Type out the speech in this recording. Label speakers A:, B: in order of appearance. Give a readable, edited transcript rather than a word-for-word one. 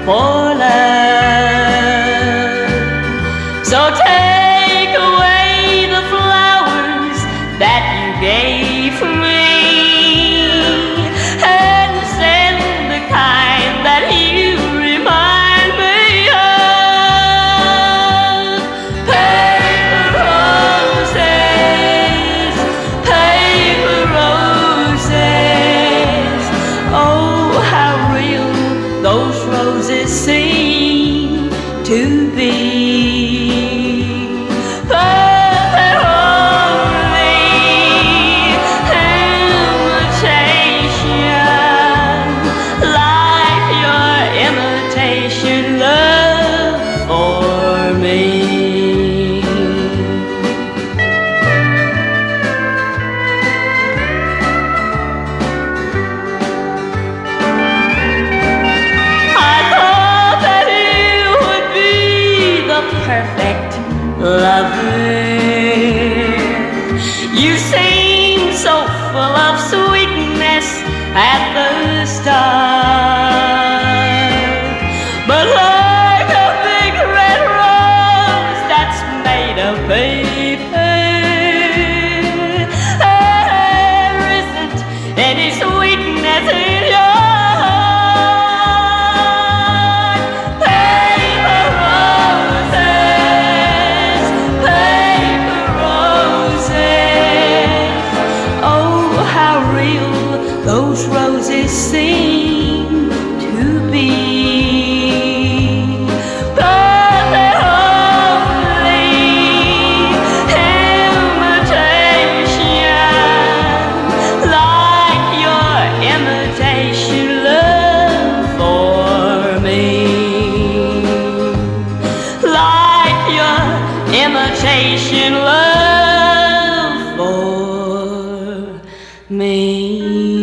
A: for love. So take away the flowers that you gave me and send the kind that you remind me of. Paper roses, paper roses, oh how real those roses seem to be. But they're only imitation, like your imitation love for me. Perfect lover, you seem so full of sweetness at the start, but like a big red rose that's made of paper, there isn't any sweetness in your those roses seem to be. But they're only imitation, like your imitation love for me, like your imitation love for me.